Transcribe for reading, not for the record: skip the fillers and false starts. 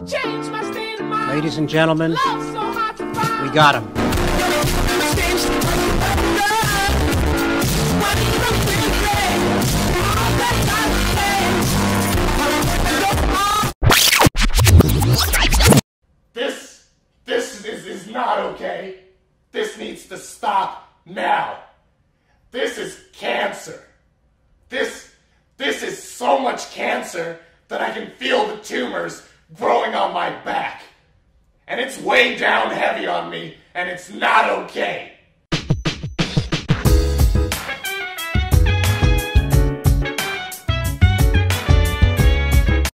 Ladies and gentlemen, we got him. This is not okay. This needs to stop now. This is cancer. This is so much cancer that I can feel the tumors growing on my back. And it's way down heavy on me, and it's not okay.